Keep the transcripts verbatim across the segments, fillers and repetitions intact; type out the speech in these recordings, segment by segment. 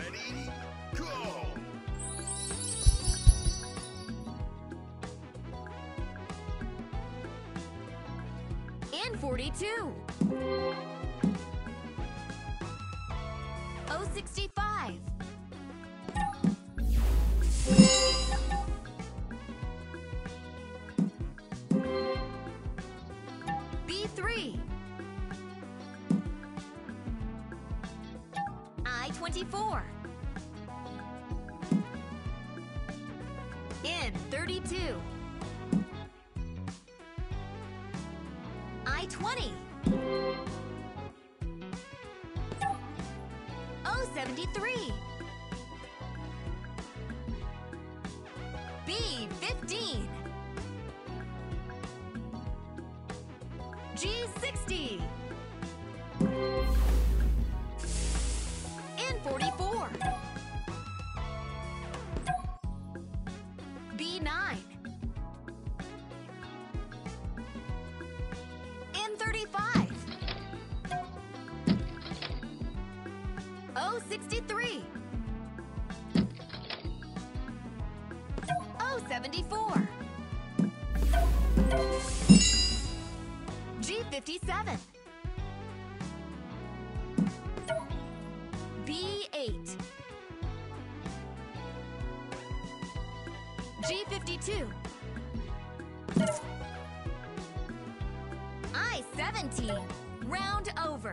Ready, go! In forty-two. O sixty-five. B three. I twenty-four. In thirty-two. I twenty. O seventy-three. B fifteen. G sixty. In forty-four. B nine. In thirty-five. O sixty-three. O seventy-four. G fifty-seven. B eight. G fifty-two. I seventeen. Round over.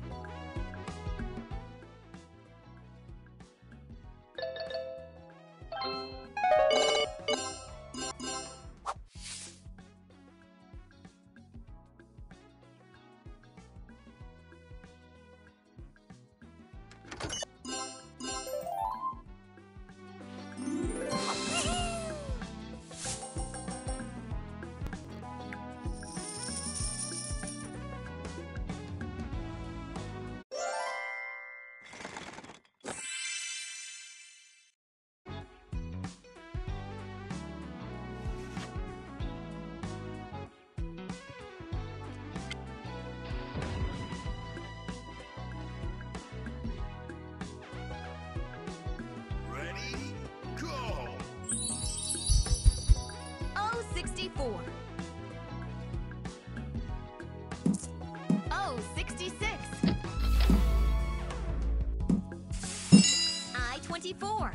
Ready, go! O sixty-four. O sixty-six. I twenty-four.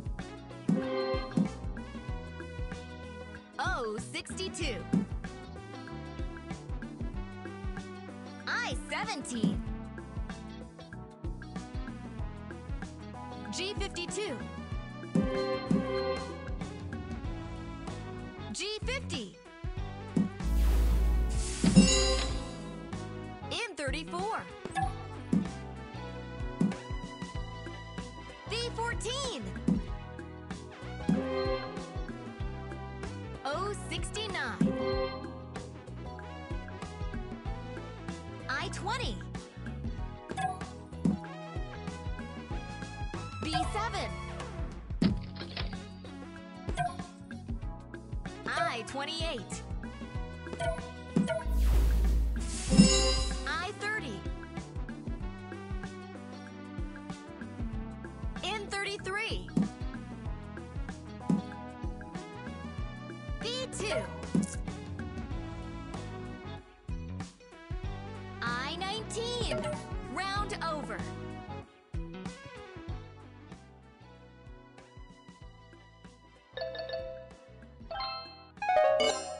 O sixty-two. I seventeen. G fifty-two. G fifty. In thirty-four. B fourteen. O sixty-nine. I twenty. B seven. I twenty-eight. I thirty. In thirty-three. B two. I nineteen. Round over. Ready,